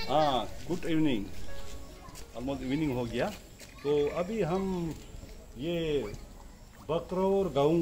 हाँ, good evening. Almost evening हो गया। तो अभी हम ये बकरौर गाँव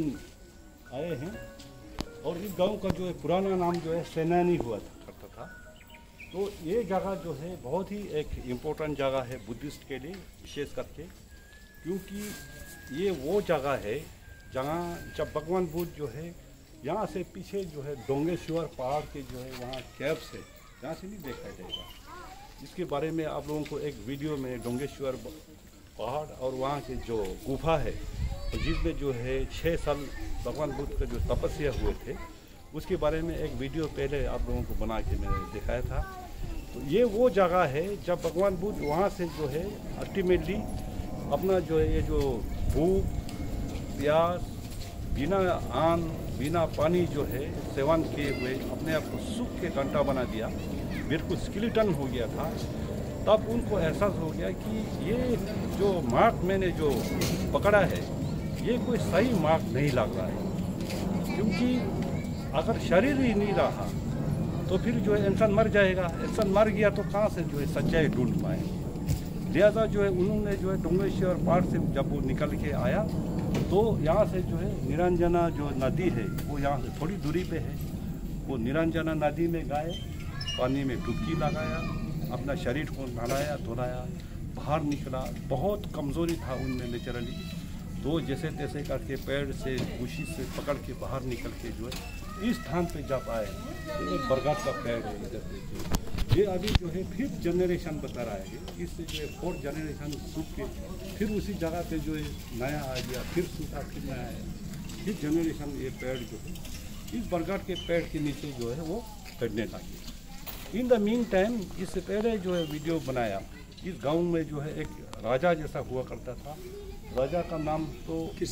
आए हैं और इस गांव का जो है पुराना नाम जो है सेनानी हुआ करता था। तो ये जगह जो है बहुत ही एक इम्पोर्टेंट जगह है बुद्धिस्ट के लिए, विशेष करके क्योंकि ये वो जगह है जहाँ जब भगवान बुद्ध जो है यहाँ से पीछे जो है डोंगेश्वर पहाड़ के जो है वहाँ कैब्स है, यहाँ से नहीं देखा जाएगा। इसके बारे में आप लोगों को एक वीडियो में डोंगेश्वर पहाड़ और वहाँ के जो गुफा है जिसमें जो है 6 साल भगवान बुद्ध का जो तपस्या हुए थे उसके बारे में एक वीडियो पहले आप लोगों को बना के मैंने दिखाया था। तो ये वो जगह है जब भगवान बुद्ध वहाँ से जो है अल्टीमेटली अपना जो है ये जो भूख प्यास बिना अन्न बिना पानी जो है सेवन किए हुए अपने आप को सुख के घंटा बना दिया, बिल्कुल स्केलेटन हो गया था। तब उनको एहसास हो गया कि ये जो मार्ग मैंने जो पकड़ा है ये कोई सही मार्ग नहीं लग रहा है, क्योंकि अगर शरीर ही नहीं रहा तो फिर जो है इंसान मर जाएगा। इंसान मर गया तो कहाँ से जो है सच्चाई ढूंढ पाए। लिहाजा जो है उन्होंने जो है डोंगेश्वर पहाड़ से जब वो निकल के आया तो यहाँ से जो है निरंजना जो नदी है वो यहाँ से थोड़ी दूरी पे है। वो निरंजना नदी में गए, पानी में डुबकी लगाया, अपना शरीर को नहलाया धुलाया, बाहर निकला। बहुत कमज़ोरी था उनमें नेचुरली। तो जैसे तैसे करके पेड़ से खुशी से पकड़ के बाहर निकल के जो है इस स्थान पे जब आए तो एक बरगद का पेड़ है इधर देखिए। ये अभी जो है 5th जनरेशन बता रहा है। इससे जो है 4th जनरेशन सूख के फिर उसी जगह पे जो है नया आ गया, फिर सूखा, फिर नया आया। 5th जनरेशन ये पेड़ जो है इस बरगद के पेड़ के नीचे जो है वो बढ़ने लगे। इन द मीन टाइम इससे पहले जो है वीडियो बनाया, इस गांव में जो है एक राजा जैसा हुआ करता था। राजा का नाम तो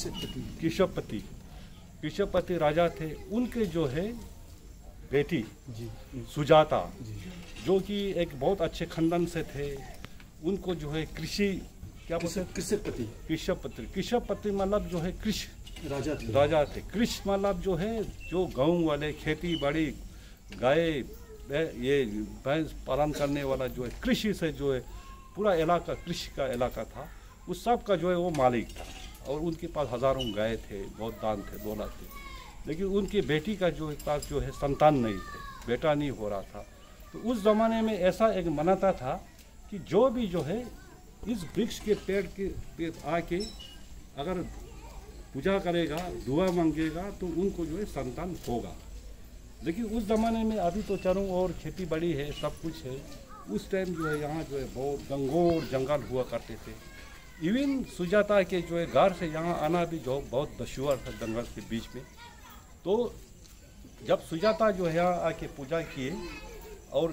केशवपति राजा थे। उनके जो है बेटी सुजाता जो कि एक बहुत अच्छे खानदान से थे, उनको जो है कृषि क्या बोलते हैं केशवपति मतलब जो है कृषि राजा थे। कृषि मतलब जो है जो गाँव वाले खेती बाड़ी गाय ये भैंस पालन करने वाला जो है कृषि से जो है पूरा इलाका कृषि का इलाका था, उस सब का जो है वो मालिक था। और उनके पास हज़ारों गाय थे, बहुत दान थे, दौलत थे। लेकिन उनकी बेटी का जो पास जो है संतान नहीं थे, बेटा नहीं हो रहा था। तो उस ज़माने में ऐसा एक मान्यता था कि जो भी जो है इस वृक्ष के पेड़ के आके अगर पूजा करेगा, दुआ मांगेगा तो उनको जो है संतान होगा। लेकिन उस ज़माने में अभी तो चारों ओर खेती बाड़ी है, सब कुछ है। उस टाइम जो है यहाँ जो है बहुत घंघोर जंगल हुआ करते थे। इवन सुजाता के जो है घर से यहाँ आना भी जो बहुत दुश्वार था जंगल के बीच में। तो जब सुजाता जो है यहाँ आके पूजा किए और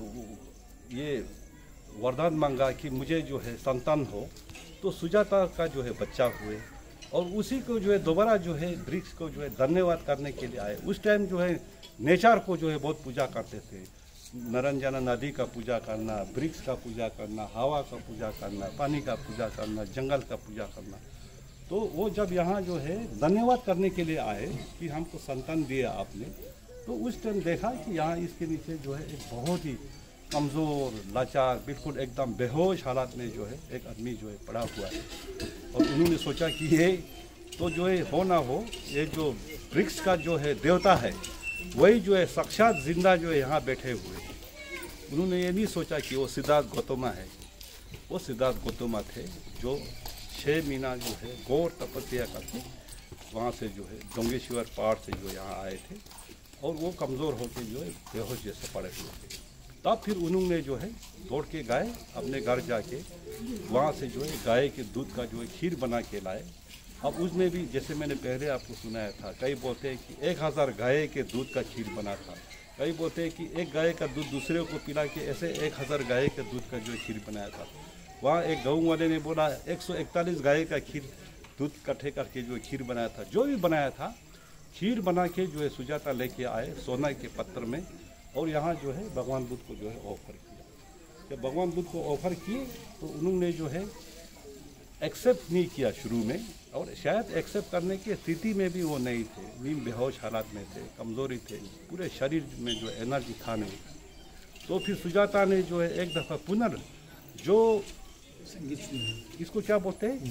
ये वरदान मांगा कि मुझे जो है संतान हो, तो सुजाता का जो है बच्चा हुए और उसी को जो है दोबारा जो है वृक्ष को जो है धन्यवाद करने के लिए आए। उस टाइम जो है नेचर को जो है बहुत पूजा करते थे। निरंजना नदी का पूजा करना, वृक्ष का पूजा करना, हवा का पूजा करना, पानी का पूजा करना, जंगल का पूजा करना। तो वो जब यहाँ जो है धन्यवाद करने के लिए आए कि हमको संतान दिया आपने, तो उस टाइम देखा कि यहाँ इसके नीचे जो है एक बहुत ही कमज़ोर लाचार बिल्कुल एकदम बेहोश हालात में जो है एक आदमी जो है पड़ा हुआ है। और उन्होंने सोचा कि ये तो जो है हो ना हो, ये जो वृक्ष का जो है देवता है वही जो है साक्षात जिंदा जो है यहाँ बैठे हुए। उन्होंने ये नहीं सोचा कि वो सिद्धार्थ गौतम है। वो सिद्धार्थ गौतम थे जो 6 महीना जो है घोर तपस्या करके वहाँ से जो है डोंगेश्वर पहाड़ से जो यहाँ आए थे और वो कमज़ोर होकर जो है बेहोश जैसे पड़े हुए थे। तब फिर उन्होंने जो है दौड़ के गए अपने घर जाके, वहाँ से जो है गाय के दूध का जो है खीर बना के लाए। अब उसमें भी जैसे मैंने पहले आपको सुनाया था, कई बोलते हैं कि 1000 गाय के दूध का खीर बना था, कई बोलते हैं कि एक गाय का दूध दूसरे को पिला के ऐसे 1000 गाय के दूध का जो खीर बनाया था। वहाँ एक गाँव वाले ने बोला 141 गाय का खीर दूध इकट्ठे करके जो खीर बनाया था। जो भी बनाया था खीर बना के जो है सुजाता लेके आए सोना के पत्थर में और यहाँ जो है भगवान बुद्ध को जो है ऑफर किया। जब भगवान बुद्ध को ऑफर किए तो उन्होंने जो है एक्सेप्ट नहीं किया शुरू में, और शायद एक्सेप्ट करने की स्थिति में भी वो नहीं थे। नींद बेहोश हालात में थे, कमज़ोरी थे, पूरे शरीर में जो एनर्जी था नहीं। तो फिर सुजाता ने जो है एक दफ़ा पुनर् जो इसको क्या बोलते हैं,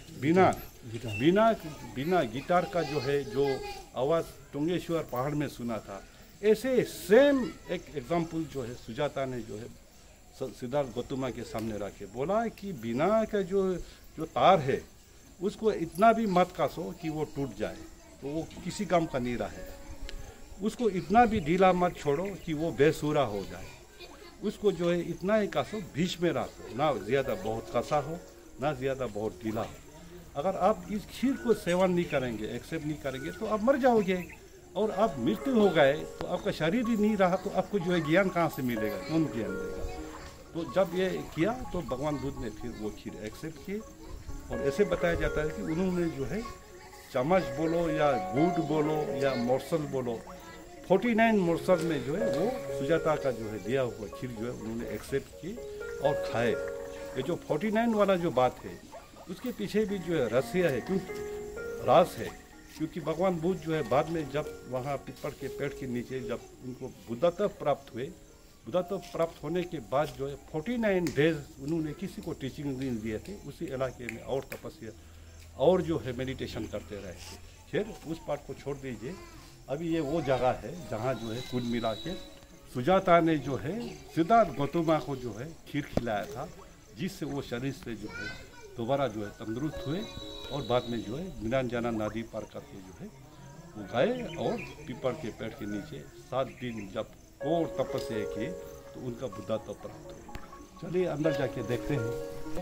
बिना गिटार का जो है जो आवाज़ टुंगेश्वर पहाड़ में सुना था, ऐसे सेम एक एग्जाम्पल जो है सुजाता ने जो है सिद्धार्थ गौतम के सामने रखे, बोला कि बिना का जो तार है उसको इतना भी मत कसो कि वो टूट जाए, तो वो किसी काम का नहीं रहे। उसको इतना भी ढीला मत छोड़ो कि वो बेसुरा हो जाए। उसको जो है इतना ही कसो, बीच में रखो, ना ज़्यादा बहुत कसा हो ना ज़्यादा बहुत ढीला हो। अगर आप इस खीर को सेवन नहीं करेंगे, एक्सेप्ट नहीं करेंगे, तो आप मर जाओगे। और आप मृत्यु हो गए तो आपका शरीर ही नहीं रहा, तो आपको जो है ज्ञान कहाँ से मिलेगा, कौन ज्ञान देगा। तो जब ये किया तो भगवान बुद्ध ने फिर वो खीर एक्सेप्ट की। और ऐसे बताया जाता है कि उन्होंने जो है चम्मच बोलो या गुड़ बोलो या मोरसल बोलो, 49 मोरसल में जो है वो सुजाता का जो है दिया हुआ खीर जो है उन्होंने एक्सेप्ट की और खाए। ये जो 49 वाला जो बात है उसके पीछे भी जो है रहस्य है, क्यों राज है, क्योंकि भगवान बुद्ध जो है बाद में जब वहाँ पीपल के पेड़ के नीचे जब उनको बुद्धत्व प्राप्त हुए, बुद्धत्व प्राप्त होने के बाद जो है 49 डेज उन्होंने किसी को टीचिंग नहीं दिए थे, उसी इलाके में और तपस्या और जो है मेडिटेशन करते रहे थे। फिर उस पार्ट को छोड़ दीजिए, अभी ये वो जगह है जहाँ जो है कुल मिला के सुजाता ने जो है सिद्धार्थ गौतम को जो है खीर खिलाया था, जिससे वो शरीर से जो है दोबारा जो है तंदुरुस्त हुए और बाद में जो है नीलांजना नदी पार करके जो है वो गए और पीपल के पेड़ के नीचे 7 दिन जब और तपस्या किए तो उनका बुद्धत्व प्राप्त हुआ। चलिए अंदर जाके देखते हैं।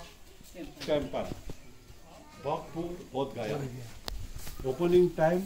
कैंपर भक्तपुर बोध गया, ओपनिंग टाइम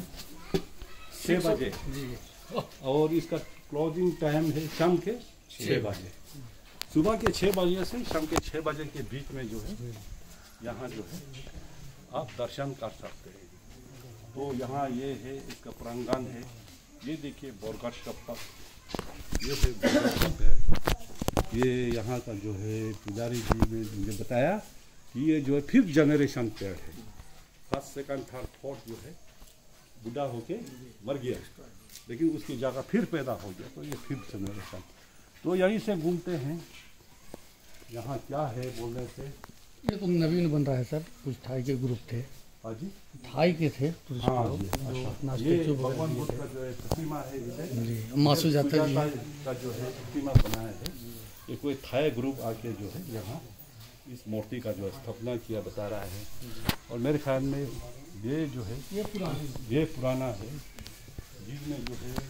6 बजे और इसका क्लोजिंग टाइम है शाम के 6 बजे। सुबह के 6 बजे से शाम के 6 बजे के बीच में जो है यहाँ जो है आप दर्शन कर सकते हैं। तो यहाँ ये है, इसका प्रांगण है, ये देखिए बोरगढ़ टप्पा, ये है बोरगढ़ है। ये यहाँ का जो है पुजारी जी ने मुझे बताया कि ये जो है 5th जनरेशन पेड़ है। 1st, 2nd, 3rd, 4th जो है बुढ़ा होके मर गया, लेकिन उसकी जगह फिर पैदा हो गया, तो ये 5th जनरेशन। तो यहीं से घूमते हैं। यहाँ क्या है बोलने से, ये तो नवीन बन रहा है सर, कुछ थाई के ग्रुप थे। हाँ जी, थाई के थे। हाँ जी, ये भगवान बुद्ध का जो है प्रतिमा है जी, मासू जाता जी का जो है प्रतिमा बनाया है। ये कोई थाई ग्रुप आके जो है यहाँ इस मूर्ति का जो स्थापना किया बता रहा है। और मेरे ख्याल में ये जो है ये पुराना है, जिसमें जो है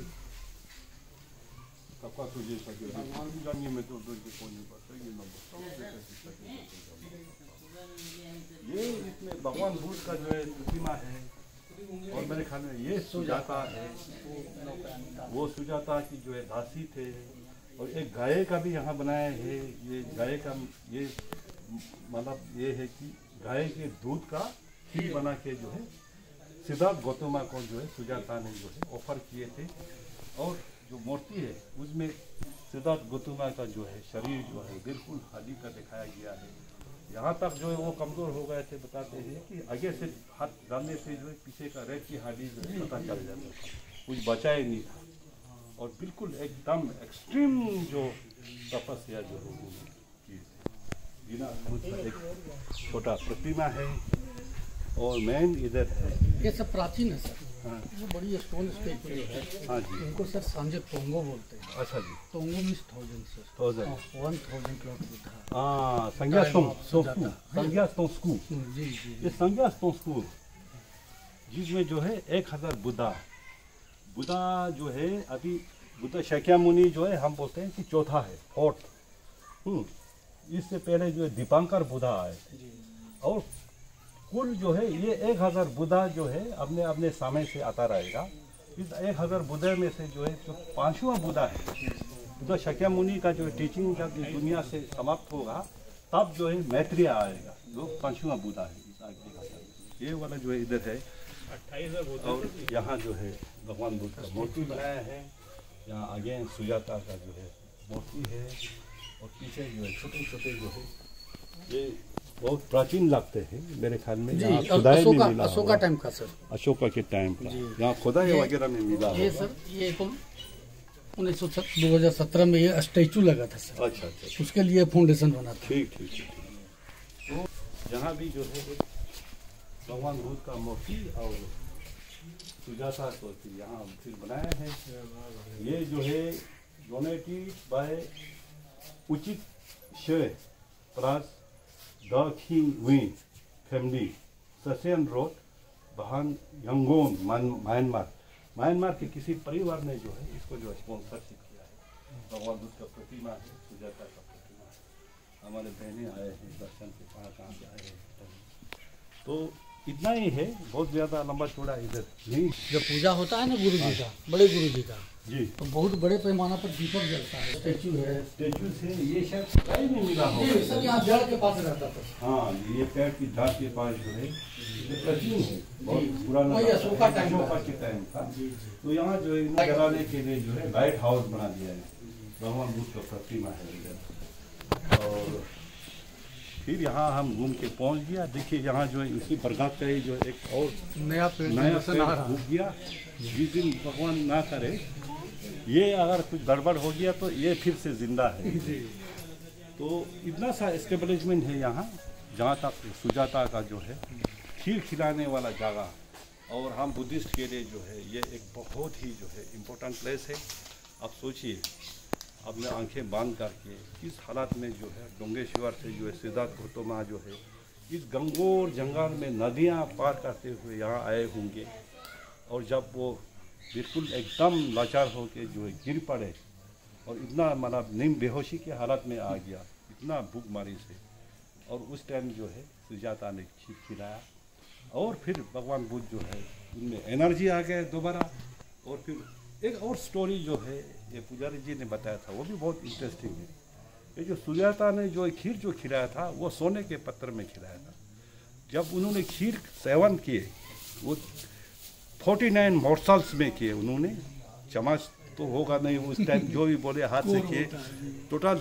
कपा तुझे जानिए में तो ये इसमें भगवान बुद्ध का जो है प्रतिमा है। और मेरे ख्याल में ये सुजाता है, वो सुजाता की जो है दासी थे। और एक गाय का भी यहाँ बनाया है। ये गाय का ये मतलब ये है कि गाय के दूध का खीर बना के जो है सिद्धार्थ गौतम को जो है सुजाता ने जो है ऑफर किए थे। और जो मूर्ति है उसमें सिद्धार्थ गौतम का जो है शरीर जो है बिल्कुल हड्डी का दिखाया गया है। यहाँ तक जो है वो कमज़ोर हो गए थे, बताते हैं कि आगे से हाथ डालने से जो है पीछे का रेत की हड्डी जो है पता चल जाता था, कुछ बचा ही नहीं था। और बिल्कुल एकदम एक्सट्रीम जो तपस्या जो है की बिना एक छोटा प्रतिमा है। और मेन इधर है, ये सब प्राचीन है सर। हाँ, वो बड़ी स्टोन स्टेचू जो है, हाँ जी, उनको सर सांझे तोंगो बोलते हैं। अच्छा जी, तोंगो मीन्स 1000 सर, 1000 लौट था। हाँ, संज्ञास्तों जी जी, ये संज्ञास्तों जिसमें जो है 1000 बुद्धा जो है अभी बुद्ध शाक्यमुनि जो है हम बोलते हैं कि चौथा है, 4th। इससे पहले जो है दीपांकर बुद्धा आए। और कुल जो है ये 1000 बुद्धा जो है अपने अपने समय से आता रहेगा। इस 1000 बुद्धा में से जो है जो 5वां बुद्धा है, बुद्ध शाक्यमुनि का जो टीचिंग जब इस दुनिया से समाप्त होगा तब जो है मैत्रेय आएगा, जो 5वां बुद्धा है इस 1000। ये वाला जो है इधर है 28। और यहाँ जो है भगवान बुद्ध का मूर्ति बनाया है। यहाँ आगे सुजाता का जो है मूर्ति है। और पीछे जो है छोटे छोटे जो है ये बहुत प्राचीन लगते हैं मेरे ख्याल में। यहाँ खुदाई में मिला, अशोका टाइम का सर, अशोका के टाइम का यहाँ खुदाई वगैरह में मिला। ये सर ये 2017 में ये स्टैचू लगा था सर। अच्छा अच्छा, उसके लिए फाउंडेशन बना था। ठीक ठीक ठीक। तो यहाँ भी जो है भगवान बुद्ध का मूर्ति और सुजाता को यहाँ फिर बनाया है। ये जो है डोनेटेड बाय उचित शेय plus the king wing family, ससेन रोड, बहान यंगोन, म्यांमार के किसी परिवार ने जो है इसको जो स्पॉन्सरशिप किया है। भगवान बुद्ध का प्रतिमा है, सुजाता का प्रतिमा है। हमारे बहनें आए हैं दर्शन के, कहाँ से आए हैं। तो इतना ही है, बहुत ज़्यादा लंबा चौड़ा इधर नहीं। जब पूजा होता है ना गुरु जी का, बड़े गुरु जी का जी, तो बहुत बड़े पैमाना पर दीपक जलता है। स्टैचू है, स्टैचू से ये शायद कहीं नहीं मिला होगा। सब यहाँ जड़ के पास रहता था। हाँ, ये पेड़ की झाड़ के पास जो है ये प्राचीन है, बहुत पुराना अशोका के टाइम का। तो यहाँ जो है इन्हें जलाने के लिए जो है लाइट हाउस बना दिया है। भगवान बुद्ध का प्रतिमा है इधर। और फिर यहाँ हम घूम के पहुँच गया। देखिए यहाँ जो है इसी बरगद का ही जो है एक और नया पेड़ हो गया। जिस दिन भगवान ना करे ये अगर कुछ गड़बड़ हो गया तो ये फिर से जिंदा है। तो इतना सा एस्टेब्लिशमेंट है यहाँ, जहाँ तक सुजाता का जो है खीर खिलाने वाला जगह। और हम बुद्धिस्ट के लिए जो है ये एक बहुत ही जो है इम्पोर्टेंट प्लेस है। आप सोचिए, अपने आंखें बांध करके इस हालात में जो है डोंगेश्वर से जो है सिद्धार्थ गौतम जो है इस गंगोर जंगल में नदियाँ पार करते हुए यहाँ आए होंगे। और जब वो बिल्कुल एकदम लाचार होके जो है गिर पड़े और इतना मतलब नींद बेहोशी के हालत में आ गया, इतना भूखमारी से। और उस टाइम जो है सुजाता ने खीर खिलाया और फिर भगवान बुद्ध जो है उनमें एनर्जी आ गए दोबारा। और फिर एक और स्टोरी जो है ये पुजारी जी ने बताया था, वो भी बहुत इंटरेस्टिंग है। ये जो सुजाता ने जो खीर जो खिलाया था वो सोने के पत्थर में खिलाया था। जब उन्होंने खीर सेवन किए वो 49 मॉर्सल्स में किए उन्होंने, चम्मच तो होगा नहीं उस टाइम, जो भी बोले हाथ से किए। टोटल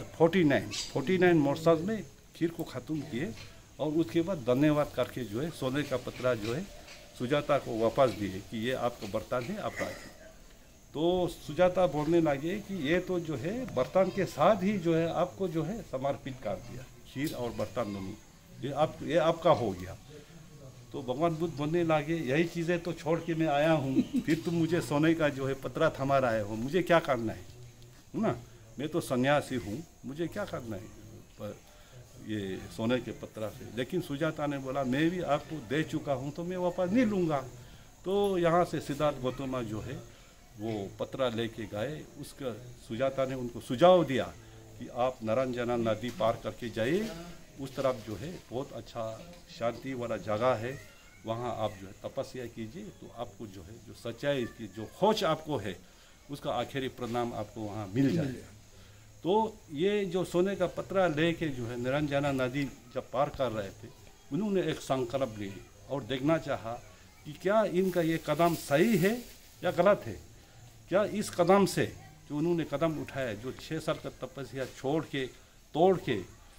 49 मॉर्सल्स में खीर को ख़त्म किए। और उसके बाद धन्यवाद करके जो है सोने का पतरा जो है सुजाता को वापस दिए कि ये आपको बर्तन है, आप रखिए। तो सुजाता बोलने लगे कि ये तो जो है बर्तन के साथ ही जो है आपको जो है समर्पित कर दिया, खीर और बर्तन दोनों, ये आपका हो गया। तो भगवान बुद्ध बोलने लगे यही चीज़ें तो छोड़ के मैं आया हूँ, फिर तुम मुझे सोने का जो है पतरा थमा रहे हो, मुझे क्या करना है ना? मैं तो सन्यासी हूँ, मुझे क्या करना है पर ये सोने के पतरा से। लेकिन सुजाता ने बोला मैं भी आपको दे चुका हूँ तो मैं वापस नहीं लूँगा। तो यहाँ से सिद्धार्थ गौतम जो है वो पतरा लेके गए। उसका सुजाता ने उनको सुझाव दिया कि आप नरंजना नदी पार करके जाइए, उस तरफ जो है बहुत अच्छा शांति वाला जगह है, वहाँ आप जो है तपस्या कीजिए तो आपको जो है जो सच्चाई की जो खोज आपको है उसका आखिरी परिणाम आपको वहाँ मिल जाएगा। तो ये जो सोने का पतरा लेके जो है निरंजना नदी जब पार कर रहे थे, उन्होंने एक संकल्प ली और देखना चाहा कि क्या इनका ये कदम सही है या गलत है। क्या इस कदम से जो उन्होंने कदम उठाया, जो 6 साल का तपस्या छोड़ के तोड़ के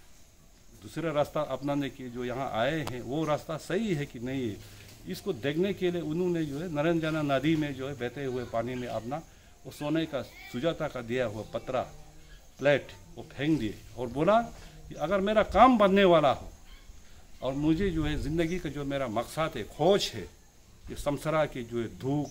दूसरा रास्ता अपनाने के जो यहाँ आए हैं, वो रास्ता सही है कि नहीं है, इसको देखने के लिए उन्होंने जो है निरंजना नदी में जो है बहते हुए पानी में अपना वो सोने का सुजाता का दिया हुआ पतरा प्लेट वो फेंक दिए और बोला कि अगर मेरा काम बनने वाला हो और मुझे जो है ज़िंदगी का जो मेरा मकसद है, खोज है, ये संसार के जो है धूप,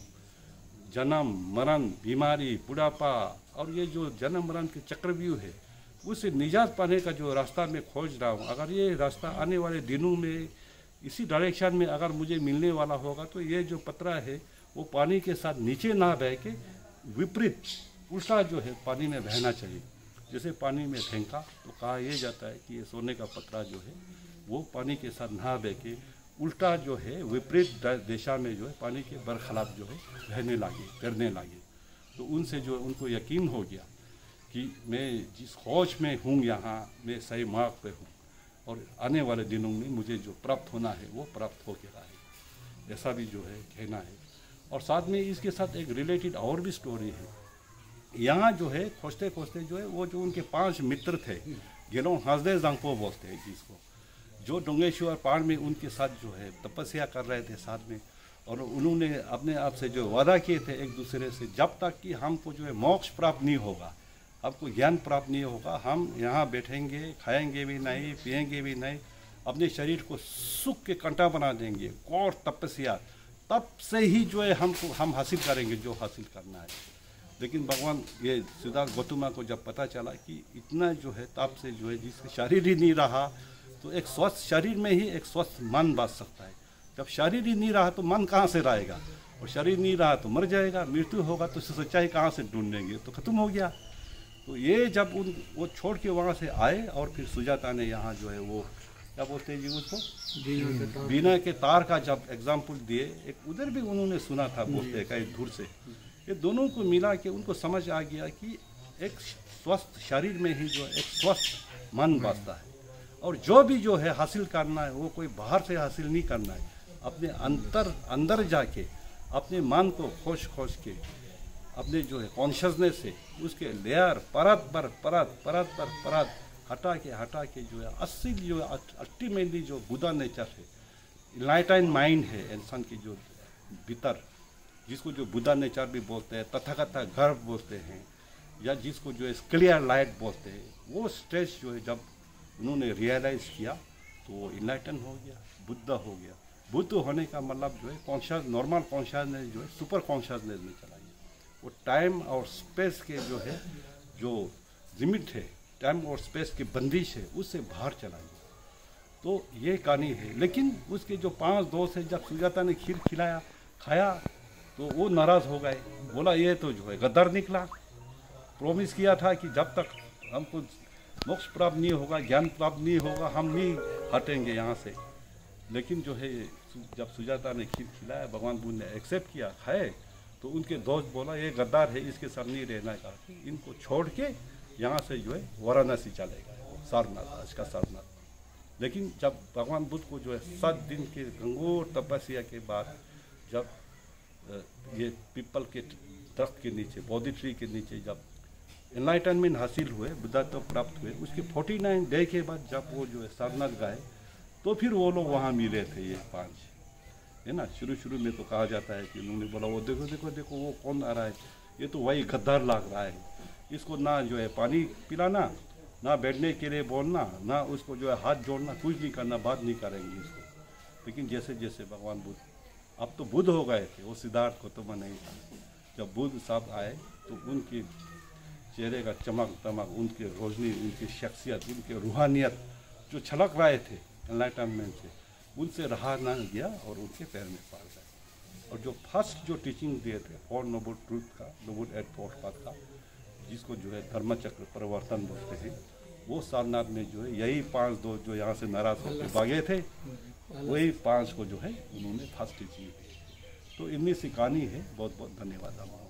जन्म मरण, बीमारी, बुढ़ापा और ये जो जन्म मरण के चक्रव्यूह है, उससे निजात पाने का जो रास्ता मैं खोज रहा हूँ, अगर ये रास्ता आने वाले दिनों में इसी डायरेक्शन में अगर मुझे मिलने वाला होगा तो ये जो पतरा है वो पानी के साथ नीचे ना बह के विपरीत उल्टा जो है पानी में बहना चाहिए। जैसे पानी में फेंका तो कहा यह जाता है कि ये सोने का पतरा जो है वो पानी के साथ ना बह के उल्टा जो है विपरीत दिशा में जो है पानी के बरखिलाफ जो है बहने लगे, करने लगे। तो उनसे जो उनको यकीन हो गया कि मैं जिस खोज में हूँ यहाँ मैं सही मार्ग पे हूँ और आने वाले दिनों में मुझे जो प्राप्त होना है वो प्राप्त हो के रहा है, ऐसा भी जो है कहना है। और साथ में इसके साथ एक रिलेटेड और भी स्टोरी है। यहाँ जो है खोजते खोजते जो है वो जो उनके 5 मित्र थे, गेलों हंसदे जंगपो बोलते हैं जिसको, जो डोंगेश्वर पहाड़ में उनके साथ जो है तपस्या कर रहे थे साथ में। और उन्होंने अपने आप से जो वादा किए थे एक दूसरे से, जब तक कि हमको जो है मोक्ष प्राप्त नहीं होगा, आपको ज्ञान प्राप्त नहीं होगा, हम यहाँ बैठेंगे, खाएंगे भी नहीं, पिएंगे भी नहीं, अपने शरीर को सुख के कंटा बना देंगे, कौर तपस्या, तब से ही जो है हम हासिल करेंगे जो हासिल करना है। लेकिन भगवान ये सिद्धार्थ गौतम को जब पता चला कि इतना जो है तप से जो है जिसका शरीर ही नहीं रहा, तो एक स्वस्थ शरीर में ही एक स्वस्थ मन बच सकता है। जब शरीर ही नहीं रहा तो मन कहाँ से रहेगा, और शरीर नहीं रहा तो मर जाएगा, मृत्यु होगा तो सच्चाई कहाँ से ढूंढेंगे, तो खत्म हो गया। तो ये जब वो छोड़ के वहाँ से आए, और फिर सुजाता ने यहाँ जो है वो क्या बोलते हैं जी उसको, बीना के तार का जब एग्जाम्पल दिए, एक उधर भी उन्होंने सुना था बोलते हैं कहीं दूर से, ये दोनों को मिला के उनको समझ आ गया कि एक स्वस्थ शरीर में ही जो एक स्वस्थ मन बसता है, और जो भी जो है हासिल करना है वो कोई बाहर से हासिल नहीं करना है, अपने अंदर जाके अपने मन को खोज के अपने जो है कॉन्शियसनेस से उसके लेयर परत पर परत हटा के जो है असली जो अल्टीमेटली जो बुद्धा नेचर है, इनलाइटेंड माइंड है इंसान की जो भीतर, जिसको जो बुद्धा नेचर भी बोलते हैं, तथागत गर्भ बोलते हैं, या जिसको जो है क्लियर लाइट बोलते हैं, वो स्टेज जो है जब उन्होंने रियलाइज किया तो वो इनलाइटन हो गया, बुद्ध हो गया। बुद्ध होने का मतलब जो है कॉन्शियस, नॉर्मल कॉन्शियसनेस जो है सुपर कॉन्शियसनेस में चला गया। वो टाइम और स्पेस के जो है जो लिमिट है, टाइम और स्पेस की बंदिश है, उससे बाहर चला गया। तो ये कहानी है। लेकिन उसके जो 5 दोस्त है, जब सुजाता ने खीर खाया तो वो नाराज़ हो गए, बोला ये तो जो है गद्दार निकला, प्रॉमिस किया था कि जब तक हमको मोक्ष प्राप्त नहीं होगा, ज्ञान प्राप्त नहीं होगा, हम नहीं हटेंगे यहाँ से। लेकिन जो है जब सुजाता ने खीर खिलाया, भगवान बुद्ध ने एक्सेप्ट किया, खाए, तो उनके दोस्त बोला ये गद्दार है, इसके साथ नहीं रहना का, इनको छोड़ के यहाँ से जो है वाराणसी चलेगा, सारनाथ, आज का सारनाथ। लेकिन जब भगवान बुद्ध को जो है 7 दिन के घंघोर तपस्या के बाद जब ये पीपल के दरख्त के नीचे, बोधि ट्री के नीचे जब एनलाइटनमेंट हासिल हुए, बुद्धत्व प्राप्त हुए, उसके 49 डे के बाद जब वो जो है सारनाथ गए, तो फिर वो लोग वहाँ मिले थे, ये 5 है ना। शुरू में तो कहा जाता है कि उन्होंने बोला वो देखो वो कौन आ रहा है, ये तो वही गद्दार लग रहा है, इसको ना जो है पानी पिलाना, ना बैठने के लिए बोलना, ना उसको जो है हाथ जोड़ना, कुछ नहीं करना, बात नहीं करेंगे इसको। लेकिन जैसे जैसे भगवान बुद्ध अब तो बुद्ध हो गए थे, वो सिद्धार्थ गौतम नहीं था। जब बुद्ध साहब आए तो उनके चेहरे का चमक दमक, उनकी रोशनी, उनकी शख्सियत, उनके रूहानियत जो छलक रहे थे एनलाइटनमेंट से, उनसे रहा ना गया और उनके पैर में पड़ गए। और जो फर्स्ट जो टीचिंग दिए थे 4 नोबल ट्रूथ का, नोबल 8 पाथ का, जिसको जो है धर्मचक्र परिवर्तन बोलते हैं, वो सारनाथ में जो है यही 5 दोस्त जो यहाँ से नाराज होकर भागे थे, वही 5 को जो है उन्होंने फर्स्ट टीचिंग दी। तो इतनी सी कहानी है। बहुत बहुत धन्यवाद।